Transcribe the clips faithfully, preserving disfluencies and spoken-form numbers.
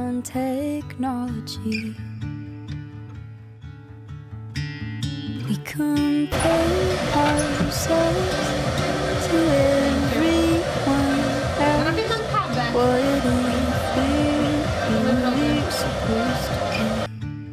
on technology. We compare ourselves to everyone else. What if we're supposed to be?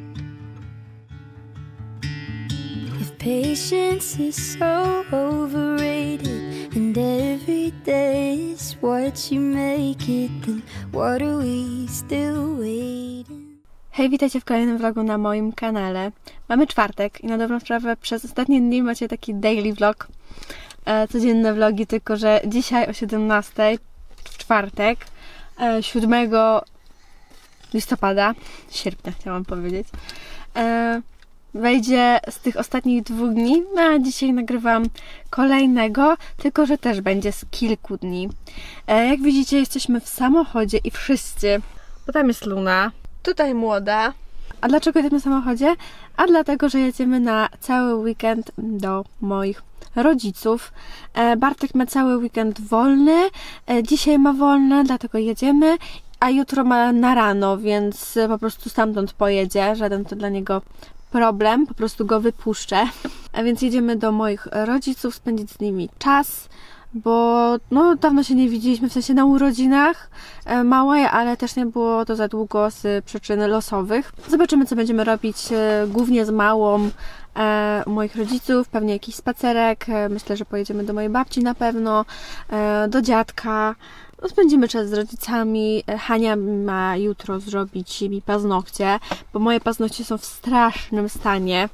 If patience is so overrated and every day is what you make it, then what are we still waiting? Hej, witajcie w kolejnym vlogu na moim kanale. Mamy czwartek i na dobrą sprawę przez ostatnie dni macie taki daily vlog, e, codzienne vlogi, tylko że dzisiaj o siedemnastej, w czwartek, e, siódmego listopada, sierpnia chciałam powiedzieć, e, wejdzie z tych ostatnich dwóch dni, a dzisiaj nagrywam kolejnego, tylko że też będzie z kilku dni. E, jak widzicie, jesteśmy w samochodzie i wszyscy, bo tam jest Luna, tutaj młoda. A dlaczego jedziemy w samochodzie? A dlatego, że jedziemy na cały weekend do moich rodziców. E, Bartek ma cały weekend wolny, e, dzisiaj ma wolne, dlatego jedziemy, a jutro ma na rano, więc po prostu stamtąd pojedzie, żaden to dla niego problem, po prostu go wypuszczę. A więc jedziemy do moich rodziców, spędzić z nimi czas, bo no dawno się nie widzieliśmy, w sensie na urodzinach e, małe, ale też nie było to za długo z przyczyn losowych. Zobaczymy, co będziemy robić, e, głównie z małą e, moich rodziców, pewnie jakiś spacerek, e, myślę, że pojedziemy do mojej babci na pewno, e, do dziadka. No, spędzimy czas z rodzicami. Hania ma jutro zrobić mi paznokcie, bo moje paznokcie są w strasznym stanie.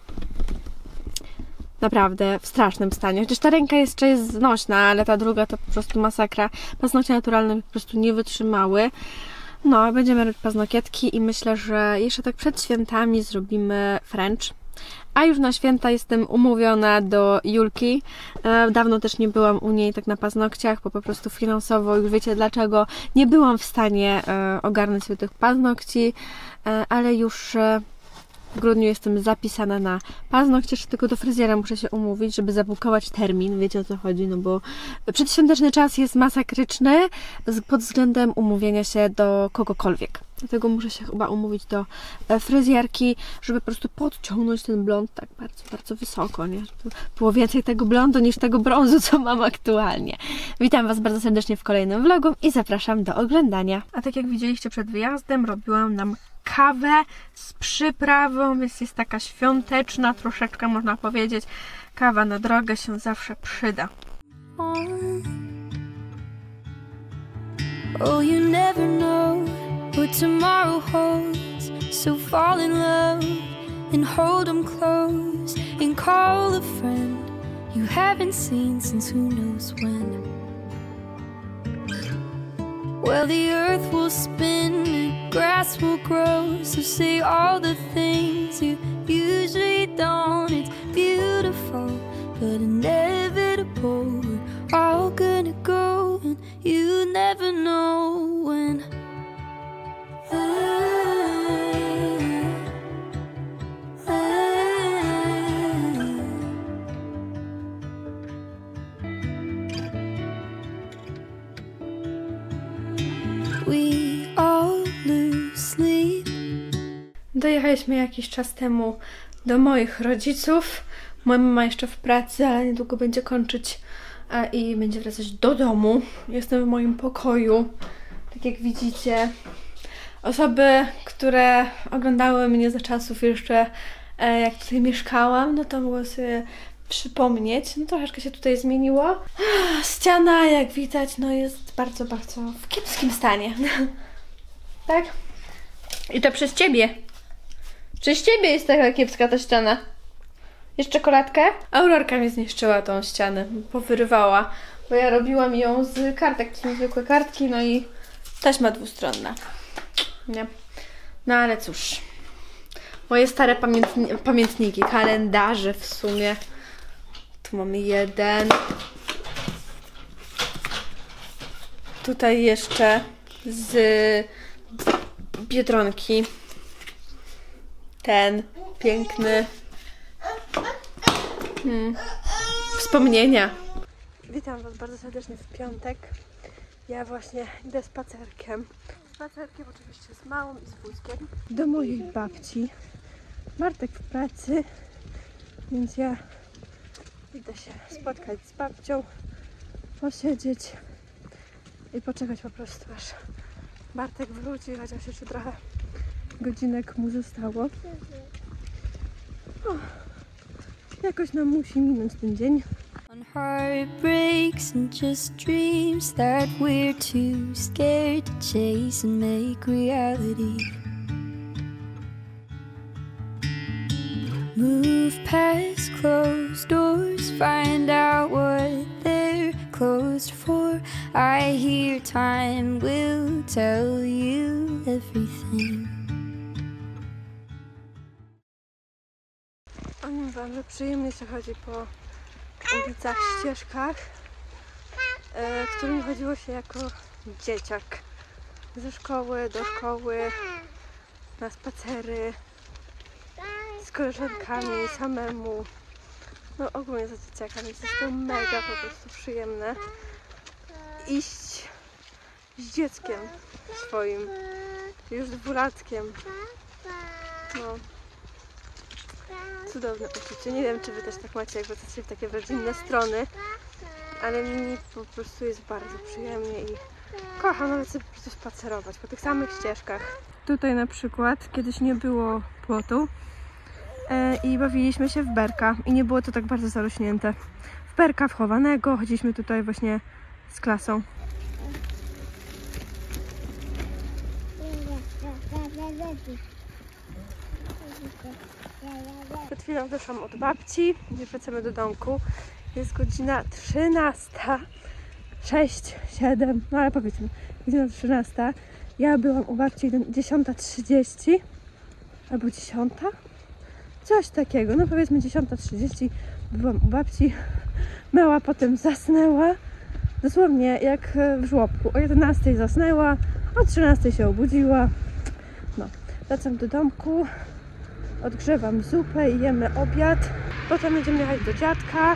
Naprawdę w strasznym stanie. Chociaż ta ręka jeszcze jest znośna, ale ta druga to po prostu masakra. Paznokcie naturalne po prostu nie wytrzymały. No, będziemy robić paznokietki i myślę, że jeszcze tak przed świętami zrobimy French. A już na święta jestem umówiona do Julki. E, dawno też nie byłam u niej tak na paznokciach, bo po prostu finansowo, już wiecie dlaczego, nie byłam w stanie e, ogarnąć sobie tych paznokci, e, ale już e, w grudniu jestem zapisana na paznokcie, jeszcze tylko do fryzjera muszę się umówić, żeby zabukować termin, wiecie o co chodzi, no bo przedświąteczny czas jest masakryczny pod względem umówienia się do kogokolwiek. Dlatego muszę się chyba umówić do fryzjerki, żeby po prostu podciągnąć ten blond tak bardzo, bardzo wysoko, nie? Żeby było więcej tego blondu niż tego brązu, co mam aktualnie. Witam Was bardzo serdecznie w kolejnym vlogu i zapraszam do oglądania. A tak jak widzieliście przed wyjazdem, robiłam nam kawę z przyprawą, więc jest taka świąteczna, troszeczkę można powiedzieć. Kawa na drogę się zawsze przyda. Oh, you never know what tomorrow holds, so fall in love and hold them close and call a friend you haven't seen since who knows when. Well, the earth will spin and grass will grow, so say all the things you usually don't. It's beautiful but inevitable, we're all gonna go and you never know when. We all lose sleep. Dojechaliśmy jakiś czas temu do moich rodziców. Moja mama jeszcze w pracy, ale niedługo będzie kończyć i będzie wracać do domu. Jestem w moim pokoju. Tak jak widzicie, osoby, które oglądały mnie za czasów jeszcze jak tutaj mieszkałam, no to mogą sobie przypomnieć. No troszeczkę się tutaj zmieniło. Ściana, jak widać, no jest bardzo, bardzo w kiepskim stanie. Tak? I to przez ciebie. Przez ciebie jest taka kiepska ta ściana. Jeszcze czekoladkę? Aurorka mi zniszczyła tą ścianę. Powyrywała. Bo ja robiłam ją z kartek. To są zwykłe kartki, no i taśma dwustronna. Nie? No ale cóż. Moje stare pamiętni pamiętniki, kalendarze w sumie. Tu mamy jeden. Tutaj jeszcze z Biedronki. Ten piękny. Hmm. Wspomnienia. Witam Was bardzo serdecznie w piątek. Ja właśnie idę spacerkiem. spacerkiem, oczywiście z małą i z wózkiem, do mojej babci. Bartek w pracy, więc ja idę się spotkać z babcią, posiedzieć i poczekać po prostu, aż Bartek wróci, chociaż jeszcze trochę godzinek mu zostało. O, jakoś nam musi minąć ten dzień. On heartbreaks and just dreams that we're too scared to chase and make reality. Move past closed doors, find out what they're closed for. I hear time will tell you everything. Powiem wam, że przyjemnie się chodzi po ulicach, ścieżkach, e, którym chodziło się jako dzieciak. Ze szkoły do szkoły, na spacery, z koleżankami, samemu. No ogólnie za dzieciaka, więc jest to mega po prostu przyjemne. Iść z dzieckiem swoim, już dwulatkiem. No. Cudowne uczucie. Nie wiem, czy wy też tak macie, jak wracacie w takie rodzinne strony, ale mi po prostu jest bardzo przyjemnie i kocham nawet sobie po prostu spacerować po tych samych ścieżkach. Tutaj na przykład kiedyś nie było płotu e, i bawiliśmy się w berka i nie było to tak bardzo zarośnięte. W berka wchowanego chodziliśmy tutaj właśnie z klasą. Przed chwilą wyszłam od babci, gdzie wracamy do domku. Jest godzina trzynasta, sześć, siedem, no ale powiedzmy, godzina trzynasta. Ja byłam u babci dziesiąta trzydzieści albo dziesiąta? Coś takiego, no powiedzmy dziesiąta trzydzieści byłam u babci. Mała potem zasnęła, dosłownie jak w żłobku. O jedenastej zasnęła, o trzynastej się obudziła. No, wracam do domku. Odgrzewam zupę i jemy obiad. Potem będziemy jechać do dziadka.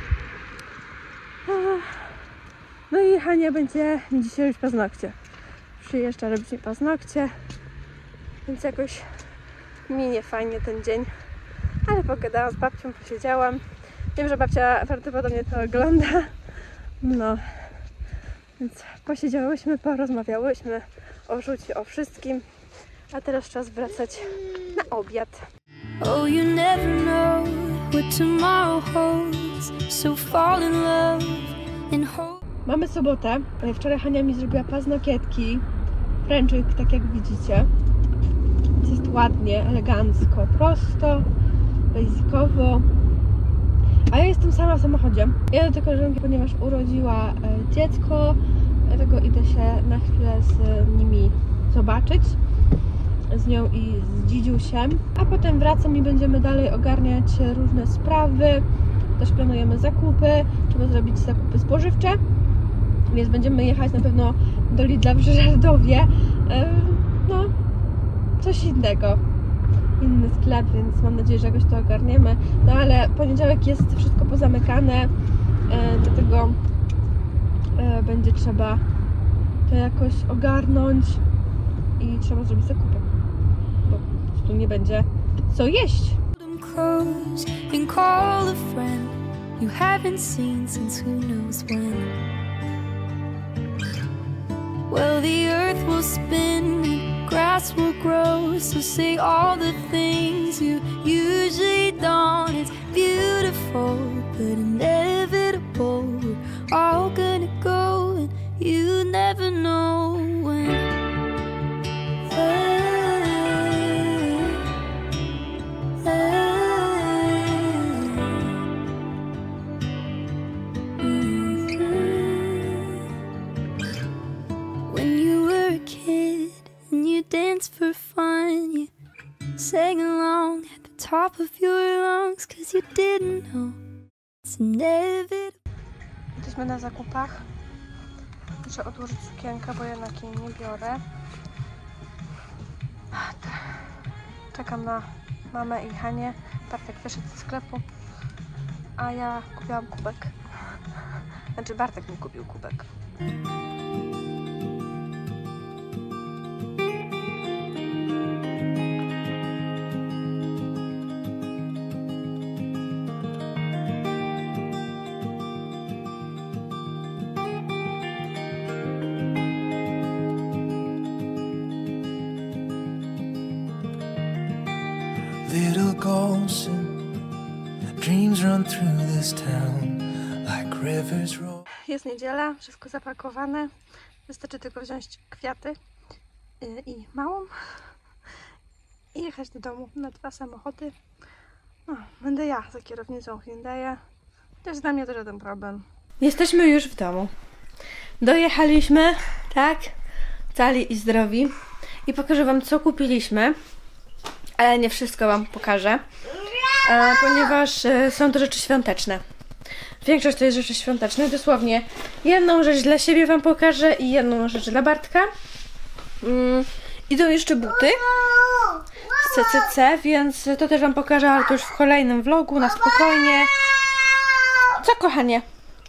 No i Hania będzie mi dzisiaj robić paznokcie. Przyjeżdża robić mi paznokcie. Więc jakoś minie fajnie ten dzień. Ale pogadałam z babcią, posiedziałam. Wiem, że babcia prawdopodobnie to ogląda. No. Więc posiedziałyśmy, porozmawiałyśmy o życiu, o wszystkim. A teraz czas wracać na obiad. Oh, you never know what tomorrow holds, so fall in love and hold. Mamy sobotę. Wczoraj Hania mi zrobiła paznokietki. Frenczyk, tak jak widzicie. Jest ładnie, elegancko, prosto, basicowo. A ja jestem sama w samochodzie. Jadę do koleżanki, ponieważ urodziła dziecko. Dlatego idę się na chwilę z nimi zobaczyć. Z nią i z dzidziusiem. A potem wracam i będziemy dalej ogarniać różne sprawy. Też planujemy zakupy. Trzeba zrobić zakupy spożywcze. Więc będziemy jechać na pewno do Lidla w Żerdowie. No, coś innego. Inny sklep, więc mam nadzieję, że jakoś to ogarniemy. No ale poniedziałek jest wszystko pozamykane. Dlatego będzie trzeba to jakoś ogarnąć i trzeba zrobić zakupy, bo po prostu nie będzie co jeść. Well, the earth will spin and grass will grow, so say all the things you usually don't. It's beautiful but inevitable. We're all gonna go and you never know when. For fun, you sang along at the top of your lungs, cause you didn't know it's inevitable. Jesteśmy na zakupach. Muszę odłożyć sukienkę, bo jednak jej nie biorę. Czekam na mamę i Hanię. Bartek wyszedł ze sklepu, a ja kupiłam kubek. Znaczy Bartek mi kupił kubek. little ghosts and dreams run through this town like rivers roll. Jest niedziela, wszystko zapakowane. Wystarczy tylko wziąć kwiaty i małą i jechać do domu na dwa samochody. No, będę ja za kierownicą Hyundai'a. Też dla mnie to żaden problem. Jesteśmy już w domu. Dojechaliśmy, tak? Cali i zdrowi. I pokażę wam, co kupiliśmy. Ale nie wszystko wam pokażę. E, ponieważ e, są to rzeczy świąteczne. Większość to jest rzeczy świąteczne. Dosłownie jedną rzecz dla siebie wam pokażę i jedną rzecz dla Bartka. Mm, idą jeszcze buty z C C C, więc to też wam pokażę, ale to już w kolejnym vlogu, na spokojnie. Co, kochanie?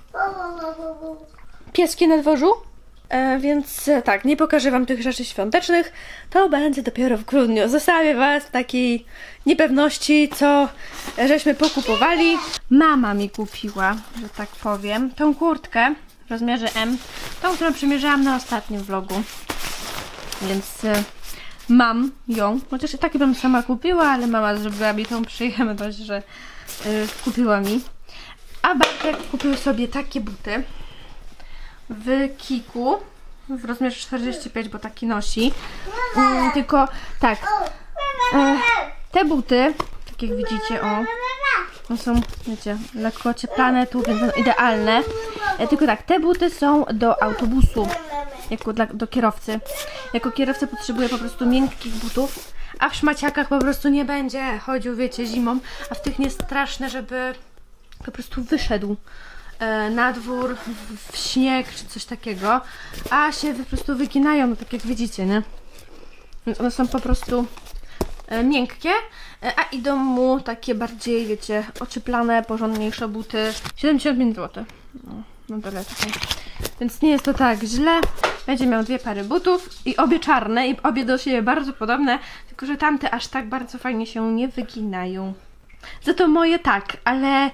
Pieski na dworzu? E, więc e, tak, nie pokażę wam tych rzeczy świątecznych. To będzie dopiero w grudniu. Zostawię was w takiej niepewności, co żeśmy pokupowali. Mama mi kupiła, że tak powiem, tą kurtkę w rozmiarze M. Tą, którą przymierzałam na ostatnim vlogu. Więc e, mam ją. Chociaż i tak bym sama kupiła, ale mama zrobiła mi tą przyjemność, że e, kupiła mi. A Bartek kupił sobie takie buty w Kiku w rozmiarze czterdzieści pięć, bo taki nosi. Mm, tylko tak, e, te buty, tak jak widzicie, o, one są, wiecie, lekko ocieplane tu, więc są idealne. E, tylko tak, te buty są do autobusu, jako dla, do kierowcy. Jako kierowca potrzebuje po prostu miękkich butów, a w szmaciakach po prostu nie będzie chodził, wiecie, zimą, a w tych nie jest straszne, żeby po prostu wyszedł na dwór, w śnieg czy coś takiego, a się po prostu wyginają, no tak jak widzicie, nie? Więc one są po prostu miękkie, a idą mu takie bardziej, wiecie, ocieplane, porządniejsze buty. siedemdziesiąt pięć złotych. No, no dole tutaj. Więc nie jest to tak źle. Będzie miał dwie pary butów i obie czarne i obie do siebie bardzo podobne, tylko że tamte aż tak bardzo fajnie się nie wyginają. Za to moje tak, ale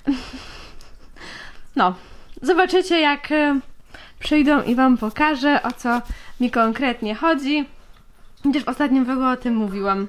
no, zobaczycie, jak y, przyjdą i wam pokażę, o co mi konkretnie chodzi. Chociaż w ostatnim vlogu o tym mówiłam.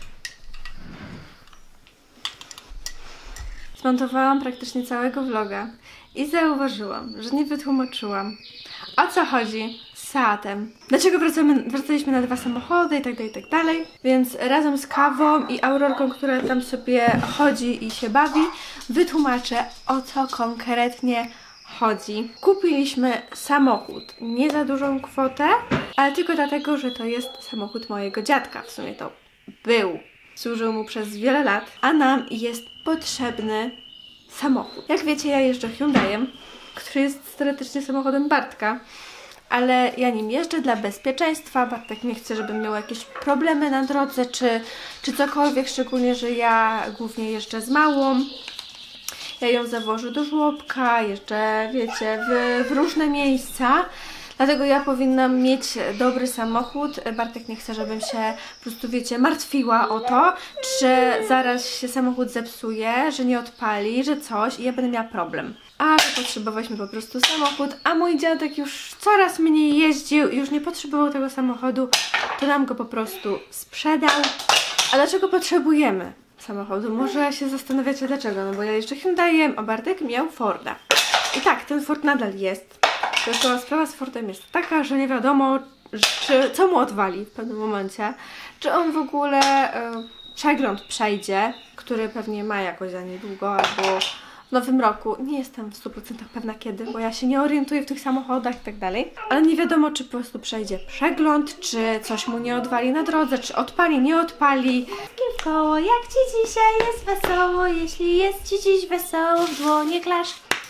Zmontowałam praktycznie całego vloga i zauważyłam, że nie wytłumaczyłam, o co chodzi z Seatem. Dlaczego wracamy, wracaliśmy na dwa samochody i tak dalej, i tak dalej. Więc razem z Kawą i Aurorką, która tam sobie chodzi i się bawi, wytłumaczę, o co konkretnie chodzi. Kupiliśmy samochód, nie za dużą kwotę, ale tylko dlatego, że to jest samochód mojego dziadka. W sumie to był. Służył mu przez wiele lat, a nam jest potrzebny samochód. Jak wiecie, ja jeżdżę Hyundaiem, który jest teoretycznie samochodem Bartka, ale ja nim jeżdżę dla bezpieczeństwa. Bartek nie chce, żebym miał jakieś problemy na drodze, czy, czy cokolwiek, szczególnie, że ja głównie jeżdżę z małą. Ja ją zawożę do żłobka, jeżdżę, wiecie, w, w różne miejsca. Dlatego ja powinnam mieć dobry samochód. Bartek nie chce, żebym się po prostu, wiecie, martwiła o to, że zaraz się samochód zepsuje, że nie odpali, że coś i ja będę miała problem. A potrzebowaliśmy po prostu samochód, a mój dziadek już coraz mniej jeździł i już nie potrzebował tego samochodu, to nam go po prostu sprzedał. A dlaczego potrzebujemy samochodu? Może się zastanawiacie dlaczego, no bo ja jeszcze Hyundaiem, a Bartek miał Forda. I tak, ten Ford nadal jest. Tylko sprawa z Fordem jest taka, że nie wiadomo, czy, co mu odwali w pewnym momencie. Czy on w ogóle y, przegląd przejdzie, który pewnie ma jakoś za niedługo, albo w nowym roku. Nie jestem w stu procentach pewna kiedy, bo ja się nie orientuję w tych samochodach i tak dalej. Ale nie wiadomo, czy po prostu przejdzie przegląd, czy coś mu nie odwali na drodze, czy odpali, nie odpali. W koło, jak ci dzisiaj jest wesoło, jeśli jest ci dziś wesoło, w dłonie klasz.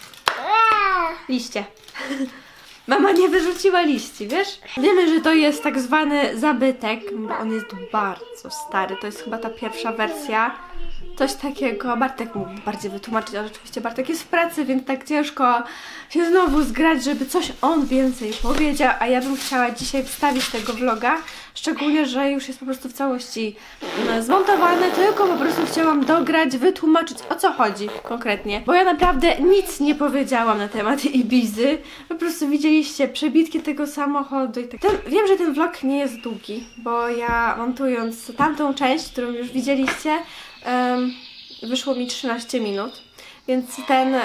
Liście. Mama nie wyrzuciła liści, wiesz? Wiemy, że to jest tak zwany zabytek, bo on jest bardzo stary. To jest chyba ta pierwsza wersja. coś takiego. Bartek mógł bardziej wytłumaczyć, ale oczywiście Bartek jest w pracy, więc tak ciężko się znowu zgrać, żeby coś on więcej powiedział, a ja bym chciała dzisiaj wstawić tego vloga, szczególnie, że już jest po prostu w całości zmontowany, tylko po prostu chciałam dograć, wytłumaczyć, o co chodzi konkretnie, bo ja naprawdę nic nie powiedziałam na temat Ibizy, po prostu widzieliście przebitki tego samochodu i tak. Ten, wiem, że ten vlog nie jest długi, bo ja montując tamtą część, którą już widzieliście, um, wyszło mi trzynaście minut, więc ten...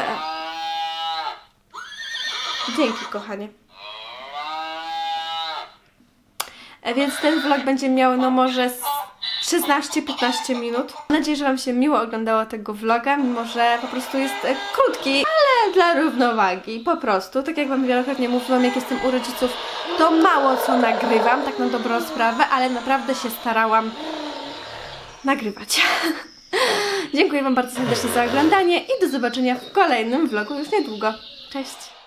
Dzięki, kochanie. Więc ten vlog będzie miał no może szesnaście piętnaście minut. Mam nadzieję, że Wam się miło oglądało tego vloga, mimo że po prostu jest krótki, ale dla równowagi, po prostu. Tak jak Wam wielokrotnie mówiłam, jak jestem u rodziców, to mało co nagrywam, tak na dobrą sprawę, ale naprawdę się starałam nagrywać. Dziękuję Wam bardzo serdecznie za oglądanie i do zobaczenia w kolejnym vlogu już niedługo. Cześć!